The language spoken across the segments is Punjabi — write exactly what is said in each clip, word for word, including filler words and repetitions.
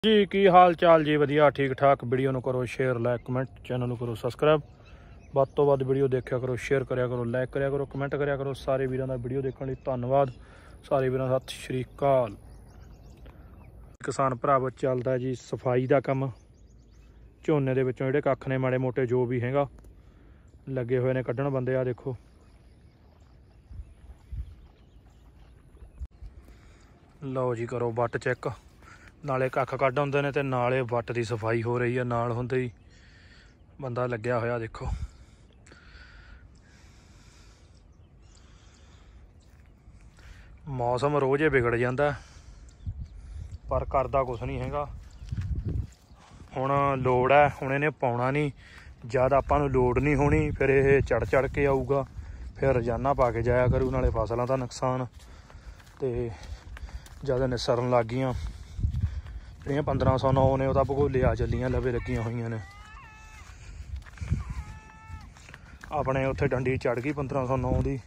जी की हाल चाल जी वधिया ठीक ठाक। वीडियो ਨੂੰ करो शेयर लाइक कमेंट, चैनल ਨੂੰ करो सबसक्राइब। ਵੱਧ ਤੋਂ ਵੱਧ ਵੀਡੀਓ ਦੇਖਿਆ ਕਰੋ, शेयर ਕਰਿਆ ਕਰੋ, ਲਾइक ਕਰਿਆ ਕਰੋ, ਕਮੈਂਟ ਕਰਿਆ ਕਰੋ। ਸਾਰੇ ਵੀਰਾਂ ਦਾ ਵੀਡੀਓ ਦੇਖਣ ਲਈ ਧੰਨਵਾਦ। ਸਾਰੇ ਵੀਰਾਂ ਦਾ ਸਤਿ ਸ਼੍ਰੀ ਅਕਾਲ। ਕਿਸਾਨ ਭਰਾਵੋ ਚੱਲਦਾ ਜੀ ਸਫਾਈ ਦਾ ਕੰਮ। ਝੋਨੇ ਦੇ ਵਿੱਚੋਂ ਜਿਹੜੇ ਕੱਖ ਨੇ ਮਾੜੇ ਮੋਟੇ ਜੋ ਵੀ ਹੈਗਾ ਲੱਗੇ ਹੋਏ ਨੇ ਕੱਢਣ ਬੰਦੇ। ਆ ਦੇਖੋ ਲਓ ਜੀ, ਕਰੋ ਵੱਟ ਚੈੱਕ। ਨਾਲੇ ਕੱਖ ਕੱਢ ਹੁੰਦੇ ਨੇ ਤੇ ਨਾਲੇ ਵੱਟ ਦੀ ਸਫਾਈ ਹੋ ਰਹੀ ਹੈ। ਨਾਲ ਹੁੰਦੇ ਹੀ ਬੰਦਾ ਲੱਗਿਆ ਹੋਇਆ ਦੇਖੋ। ਮੌਸਮ ਰੋਜ਼ ਹੀ ਵਿਗੜ ਜਾਂਦਾ ਪਰ ਕਰਦਾ ਕੁਛ ਨਹੀਂ ਹੈਗਾ। ਹੁਣ ਲੋੜ ਹੈ, ਹੁਣ ਇਹਨੇ ਪਾਉਣਾ ਨਹੀਂ। ਜਦ ਆਪਾਂ ਨੂੰ ਲੋੜ ਨਹੀਂ ਹੋਣੀ ਫਿਰ ਇਹ ਚੜ ਚੜ ਕੇ ਆਊਗਾ, ਫਿਰ ਰੋਜ਼ਾਨਾ ਪਾ ਕੇ ਜਾਇਆ ਕਰੂ। ਨਾਲੇ ਫਸਲਾਂ ਦਾ ਨੁਕਸਾਨ। ਤੇ ਜਦ ਨਿਸਰਨ ਲੱਗ ਗਈਆਂ ਜਿਹੜੀਆਂ ਪੰਦਰਾਂ ਸੌ ਨੌ ਨੇ ਉਹ ਤਾਂ ਭਗੋਲੇ ਆ ਚੱਲੀਆਂ, ਲਵੇ ਲੱਗੀਆਂ ਹੋਈਆਂ ਨੇ। ਆਪਣੇ ਉੱਥੇ ਡੰਡੀ ਚੜ ਗਈ ਪੰਦਰਾਂ ਸੌ ਨੌ ਦੀ।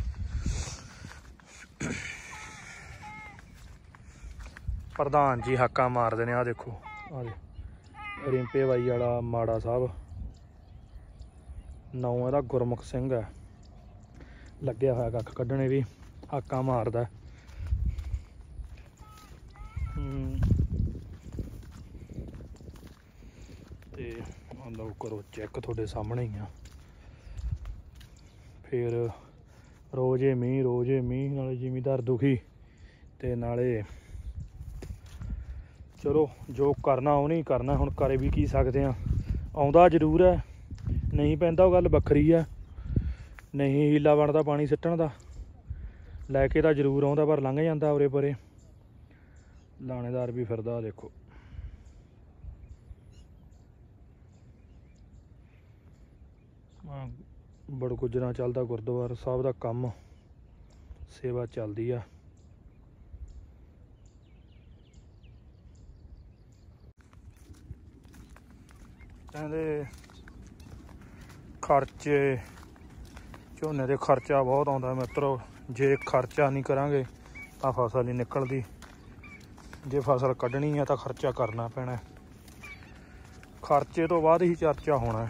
ਪ੍ਰਧਾਨ ਜੀ ਹਾਕਾਂ ਮਾਰਦੇ ਨੇ। ਆਹ ਦੇਖੋ, ਆ ਰਿੰਪੇ ਬਾਈ ਵਾਲਾ ਮਾੜਾ ਸਾਹਿਬ ਨਾਂ ਇਹਦਾ ਗੁਰਮੁਖ ਸਿੰਘ ਹੈ, ਲੱਗਿਆ ਹੋਇਆ ਕੱਖ ਕੱਢਣੇ ਵੀ, ਹਾਕਾਂ ਮਾਰਦਾ। ਤੇ ਲਓ ਕਰੋ ਚੈੱਕ, ਤੁਹਾਡੇ ਸਾਹਮਣੇ ਹੀ ਆ। ਫਿਰ ਰੋਜ਼ੇ ਮੀਂਹ ਰੋਜ਼ੇ ਮੀਂਹ ਨਾਲੇ ਜ਼ਿਮੀਂਦਾਰ ਦੁਖੀ ਤੇ ਨਾਲੇ ਚਲੋ ਜੋ ਕਰਨਾ ਉਹ ਨਹੀਂ ਕਰਨਾ। ਹੁਣ ਕਰੇ ਵੀ ਕੀ ਸਕਦੇ ਹਾਂ। ਆਉਂਦਾ ਜ਼ਰੂਰ ਹੈ, ਨਹੀਂ ਪੈਂਦਾ ਉਹ ਗੱਲ ਵੱਖਰੀ ਹੈ। ਨਹੀਂ ਹੀਲਾ ਬਣਦਾ ਪਾਣੀ ਸਿੱਟਣ ਦਾ, ਲੈ ਕੇ ਤਾਂ ਜ਼ਰੂਰ ਆਉਂਦਾ ਪਰ ਲੰਘ ਜਾਂਦਾ ਉਰੇ ਪਰੇ। ਲਾਣੇਦਾਰ ਵੀ ਫਿਰਦਾ ਦੇਖੋ। ਬੜਗੁੱਜਰਾਂ ਚੱਲਦਾ ਗੁਰਦੁਆਰਾ ਸਾਹਿਬ ਦਾ ਕੰਮ, ਸੇਵਾ ਚੱਲਦੀ ਆ। ਕਹਿੰਦੇ ਖਰਚੇ ਝੋਨੇ ਦੇ ਖਰਚਾ ਬਹੁਤ ਆਉਂਦਾ ਮਿੱਤਰੋ। ਜੇ ਖਰਚਾ ਨਹੀਂ ਕਰਾਂਗੇ ਤਾਂ ਫਸਲ ਨਹੀਂ ਨਿਕਲਦੀ। ਜੇ ਫਸਲ ਕੱਢਣੀ ਹੈ ਤਾਂ ਖਰਚਾ ਕਰਨਾ ਪੈਣਾ। ਖਰਚੇ ਤੋਂ ਬਾਅਦ ਹੀ ਚਰਚਾ ਹੋਣਾ।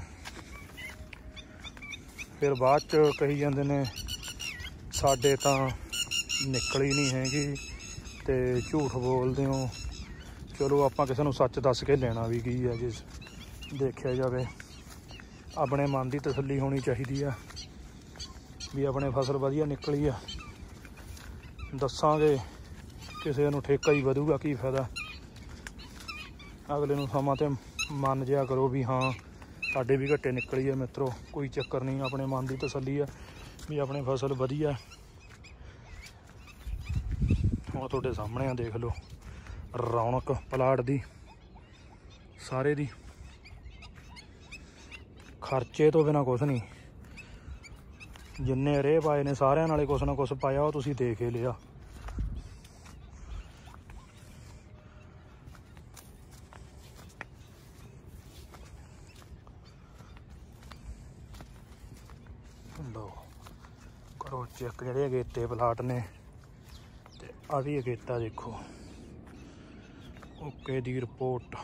ਫਿਰ ਬਾਅਦ 'ਚ ਕਹੀ ਜਾਂਦੇ ਨੇ ਸਾਡੇ ਤਾਂ ਨਿਕਲੀ ਨਹੀਂ ਹੈਗੀ ਤੇ ਝੂਠ ਬੋਲਦੇ ਹੋ। ਚਲੋ ਆਪਾਂ ਕਿਸੇ ਨੂੰ ਸੱਚ ਦੱਸ ਕੇ ਲੈਣਾ ਵੀ ਕੀ ਹੈ। ਜੇ ਦੇਖਿਆ ਜਾਵੇ ਆਪਣੇ ਮਨ ਦੀ ਤਸੱਲੀ ਹੋਣੀ ਚਾਹੀਦੀ ਆ ਵੀ ਆਪਣੇ ਫਸਲ ਵਧੀਆ ਨਿਕਲੀ ਆ। ਦੱਸਾਂਗੇ ਕਿਸੇ ਨੂੰ ਠੇਕਾ ਹੀ ਵਧੂਗਾ, ਕੀ ਫਾਇਦਾ। ਅਗਲੇ ਨੂੰ ਸਮਾਂ ਤੇ ਮੰਨ ਜਿਆ ਕਰੋ ਵੀ ਹਾਂ ਸਾਡੇ ਵੀ ਘੱਟੇ ਨਿਕਲੀ ਹੈ ਮਿੱਤਰੋ। ਕੋਈ ਚੱਕਰ ਨਹੀਂ, ਆਪਣੇ ਮਨ ਦੀ ਤਸੱਲੀ ਆ ਵੀ ਆਪਣੇ ਫਸਲ ਵਧੀਆ। ਹੁਣ ਤੁਹਾਡੇ ਸਾਹਮਣੇ ਆ, ਦੇਖ ਲਓ ਰੌਣਕ ਪਲਾਟ ਦੀ ਸਾਰੇ ਦੀ। ਖਰਚੇ ਤੋਂ ਬਿਨਾਂ ਕੁਛ ਨਹੀਂ। ਜਿੰਨੇ ਰੇਹ ਪਾਏ ਨੇ ਸਾਰਿਆਂ ਨਾਲੇ ਕੁਛ ਨਾ ਕੁਛ ਪਾਇਆ, ਉਹ ਤੁਸੀਂ ਦੇਖ ਹੀ ਲਿਆ। ਲਓ ਕਰੋ ਚੈੱਕ, ਜਿਹੜੇ ਅਗੇਤੇ ਪਲਾਟ ਨੇ ਤੇ ਆ ਵੀ ਅਗੇਤਾ ਦੇਖੋ। ਓਕੇ ਦੀ ਰਿਪੋਰਟ।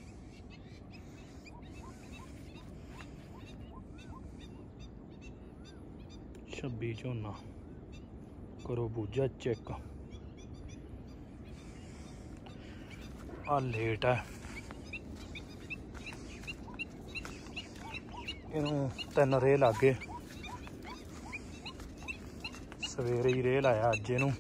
ਛੱਬੀ ਝੋਨਾ ਕਰੋ ਬੂਝਾ ਚੈੱਕ। ਆ ਲੇਟ ਹੈ, ਇਹਨੂੰ ਤਿੰਨ ਰੇਹ ਲੱਗ ਗਏ। ਸਵੇਰੇ ਹੀ ਰੇਹ ਲਾਇਆ ਅੱਜ ਇਹਨੂੰ।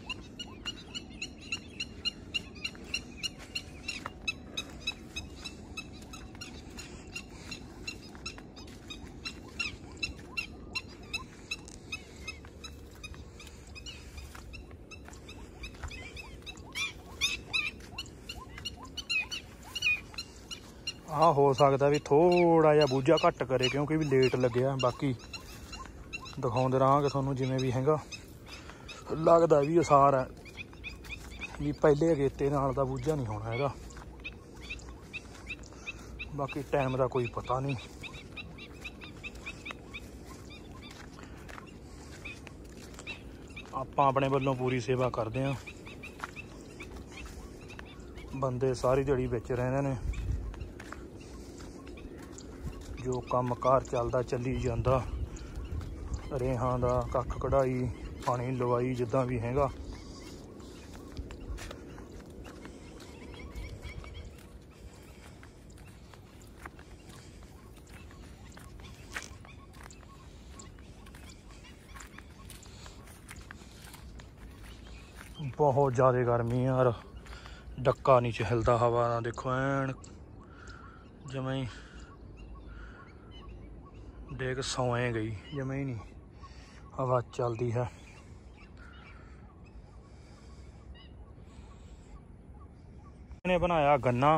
ਆਹ ਹੋ ਸਕਦਾ ਵੀ ਥੋੜਾ ਜਿਹਾ ਬੂਝਾ ਘੱਟ ਕਰੇ ਕਿਉਂਕਿ ਵੀ ਲੇਟ ਲੱਗਿਆ। ਬਾਕੀ ਦਿਖਾਉਂਦੇ ਰਹਾਂਗੇ ਤੁਹਾਨੂੰ ਜਿਵੇਂ ਵੀ ਹੈਗਾ। ਲੱਗਦਾ ਵੀ ਅਸਾਰ ਹੈ ਵੀ ਪਹਿਲੇ ਅਗੇਤੇ ਨਾਲ ਦਾ ਬੂਝਾ ਨਹੀਂ ਹੋਣਾ ਹੈਗਾ। ਬਾਕੀ ਟਾਈਮ ਦਾ ਕੋਈ ਪਤਾ ਨਹੀਂ। ਆਪਾਂ ਆਪਣੇ ਵੱਲੋਂ ਪੂਰੀ ਸੇਵਾ ਕਰਦੇ ਹਾਂ। ਬੰਦੇ ਸਾਰੀ ਦਿਹਾੜੀ ਵਿੱਚ ਰਹਿੰਦੇ ਨੇ। ਜੋ ਕੰਮ ਕਾਰ ਚੱਲਦਾ ਚੱਲੀ ਜਾਂਦਾ, ਰੇਹਾਂ ਦਾ ਕੱਖ ਕਢਾਈ, ਪਾਣੀ ਲਵਾਈ, ਜਿੱਦਾਂ ਵੀ ਹੈਗਾ। बहुत ज़्यादा गर्मी है यार, डक्का नहीं चलता हवा ना। देखो एन जमा ही देख सोए गई, जमा ही नहीं हवा चलती है। इन्हें बनाया गन्ना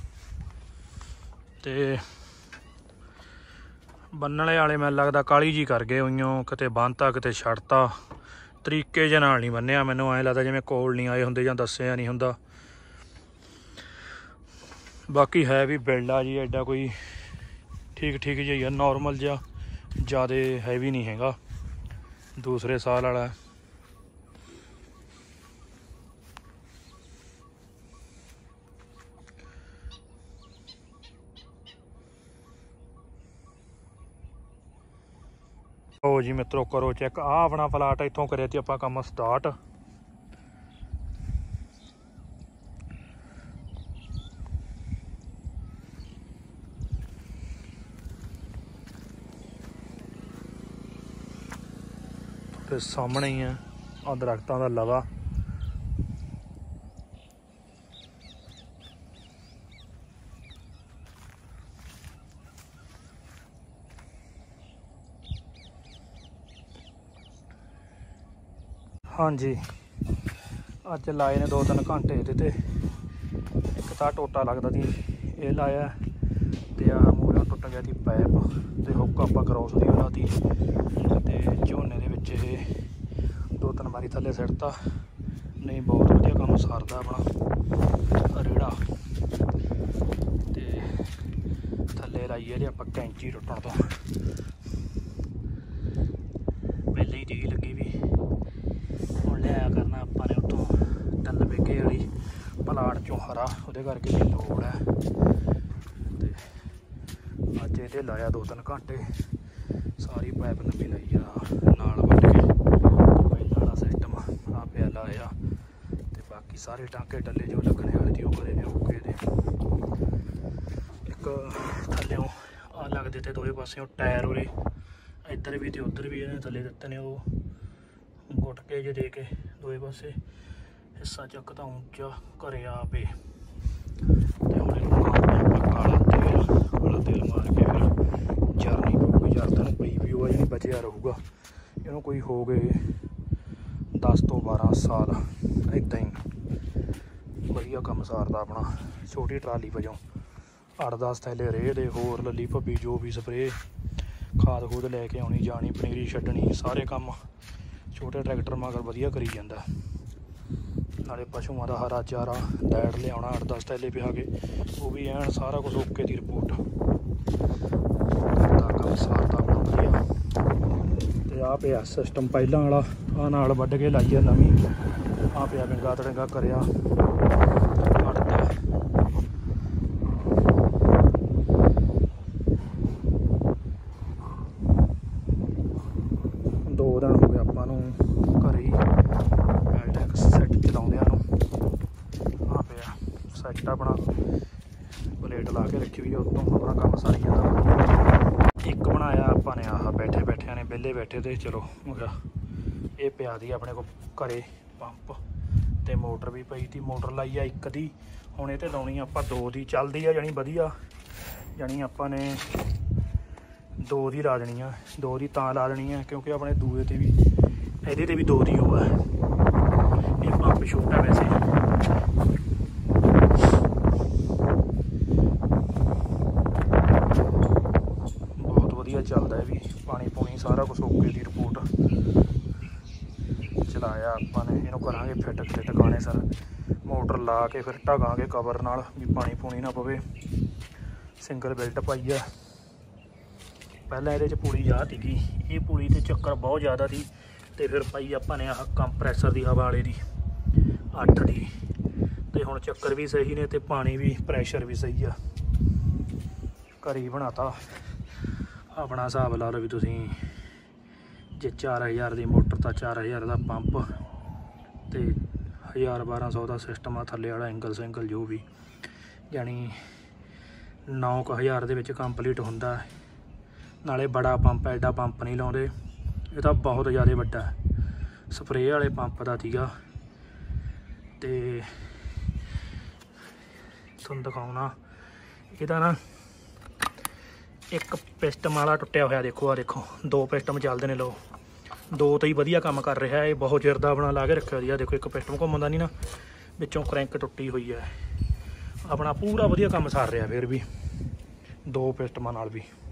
ते बन्नने वाले मैं लगता काली जी कर गए उइयों, किते बंधता किते छड़ता, तरीके जे नाल नहीं बन्निया। मैनू ऐ लगता जिवें कोल नहीं आए होंदे जां दस्सिया नहीं हुंदा। बाकी है भी बिल्ड आ जी एडा कोई ठीक ठीक जी है, नॉर्मल जा, ज़्यादा हैवी नहीं हैगा। दूसरे साल वाला ओ जी मित्रों करो चैक। आ अपना प्लाट इत्थों करे थे आपां काम स्टार्ट। ते सामने ही है आ दरख्तां दा लवा। हाँ जी अज लाए ने दो तीन घंटे ये। एक तो टोटा लगता थी ये लाया, तो आ मूहरों टुट गया थी पैप, तो हुक आप क्रॉस नहीं होना थी। तो झोने के विच ये दो तीन बारी थले सिटता। नहीं बहुत वधिया काम सारदा अपना रेड़ा। तो थले लाइए ये आप कैंची टुटण तो पहले ही डी लगी भी लिया करना अपने उतों तिल बिगे वाली प्लाट चों हरा, वो करके भी लोड़ है। अज ये लाया दो तीन घंटे, सारी पैप नवी लाई आ नाल वट के। पहला वाला सिस्टम आ पिया लाया, तो बाकी सारे टांके टल्ले जो लगने वाले थे वो करे ने ओके दे। एक थल्लों आ लगते थे दोवे पासों टायर उरे, इधर भी तो उधर भी इन्हें थले दिते ने वो गुटके जे दे के दोए पासे। हिस्सा चकता ऊंचा घरे आ पे, तो हम काला तेल काला तेल मार के फिर जरनी पऊगी। जरदा पई भी होगा जी बचिया रहूगा। इन्हों कोई हो गए दस तो बारह साल इदा ही वधिया काम सारदा अपना। छोटी ट्राली वजों अठ दस थैले रेह दे होर लली भब्बी जो भी स्प्रे खाद खूद लैके आनी जानी, पनीरी छड्डनी, सारे काम छोटे ट्रैक्टर मगर वधिया करी जांदा। नाले पशुओं का हरा चारा लैट लिया अठ दस थैले पिया के, वो भी एन सारा कुछ ओके दी रिपोर्ट। काम सारदा अपना वधिया। ते आ पिया सिस्टम पहला वाला, आ नाल वड्ढ के लाई है नवीं। आ पिया गंगा तड़ंगा करिया अड़ता। दो दिन हो गए आपां नूं घरे ही बैलटैक सैट चलाउंदियां नूं। आ पिया सैट अपना प्लेट ला के रखी हुई है, उत्तों अपना काम सारी जांदा। एक बनाया आपां ने आह बैठे बैठे ने बेले बैठे थे चलो मगर ये पिया दी अपने को घरे पंप, तो मोटर भी पई थी। मोटर लाई है एक दी, हुण ये लाउणी आपां दो दी चलदी है जानी वधिया। जानी आपां ने दो दी ला देनी है, दो दी तां ला देनी है क्योंकि अपने दूए ते भी ਇਹਦੇ ਤੇ भी दो दी हुआ है। ये पंप छोटा वैसे बहुत वधिया चलता है भी। पानी पूनी सारा कुछ ओके दी रिपोर्ट। चलाया अपने इनू करांगे फिट किते टकाने सर, मोटर ला के फिर ढकांगे कवर नाल भी पानी पूनी ना पवे। सिंगल बेल्ट पाई है। पहले ये पुली जा थी, ये पुली ते चक्कर बहुत ज़्यादा थी, तो फिर पाई अपने आह कंप्रैसर की हवा वाले की अठ की। ਤੇ ਹੁਣ ਚੱਕਰ ਵੀ ਸਹੀ ਨੇ ਤੇ ਪਾਣੀ ਵੀ ਪ੍ਰੈਸ਼ਰ ਵੀ ਸਹੀ ਆ। ਘਰੀ ਬਣਾਤਾ ਆਪਣਾ ਹਿਸਾਬ ਲਾ ਲਓ ਵੀ ਤੁਸੀਂ, ਜੇ ਚਾਰ ਹਜ਼ਾਰ ਦੀ ਮੋਟਰ ਤਾਂ ਚਾਰ ਹਜ਼ਾਰ ਦਾ ਪੰਪ ਤੇ ਹਜ਼ਾਰ ਬਾਰਾਂ ਸੌ ਦਾ ਸਿਸਟਮ ਆ ਥੱਲੇ ਵਾਲਾ ਐਂਗਲ ਸੈਂਗਲ ਜੋ ਵੀ, ਜਾਣੀ ਨੌ ਕੁ ਹਜ਼ਾਰ ਦੇ ਵਿੱਚ ਕੰਪਲੀਟ ਹੁੰਦਾ। ਨਾਲੇ ਬੜਾ ਪੰਪ, ਐਡਾ ਪੰਪ ਨਹੀਂ ਲਾਉਂਦੇ, ਇਹ ਤਾਂ ਬਹੁਤ ਜ਼ਿਆਦਾ ਵੱਡਾ ਸਪਰੇਅ ਵਾਲੇ ਪੰਪ ਦਾ ਸੀਗਾ। ਤੇ ਤੁਹਾਨੂੰ ਦਿਖਾਉਣਾ ਇਹਦਾ ਨਾ ਇੱਕ ਪਿਸਟਮ ਵਾਲਾ ਟੁੱਟਿਆ ਹੋਇਆ, ਦੇਖੋ ਆ ਦੇਖੋ ਦੋ ਪਿਸਟਮ ਚੱਲਦੇ ਨੇ, ਲੋ ਦੋ ਤਾਂ ਹੀ ਵਧੀਆ ਕੰਮ ਕਰ ਰਿਹਾ। ਇਹ ਬਹੁਤ ਚਿਰ ਦਾ ਆਪਣਾ ਲਾ ਕੇ ਰੱਖਿਆ ਵਧੀਆ, ਦੇਖੋ ਇੱਕ ਪਿਸਟਮ ਘੁੰਮਦਾ ਨਹੀਂ ਨਾ, ਵਿੱਚੋਂ ਕਰੈਂਕ ਟੁੱਟੀ ਹੋਈ ਹੈ। ਆਪਣਾ ਪੂਰਾ ਵਧੀਆ ਕੰਮ ਸਾਰ ਰਿਹਾ ਫਿਰ ਵੀ ਦੋ ਪਿਸਟਮਾਂ ਨਾਲ ਵੀ।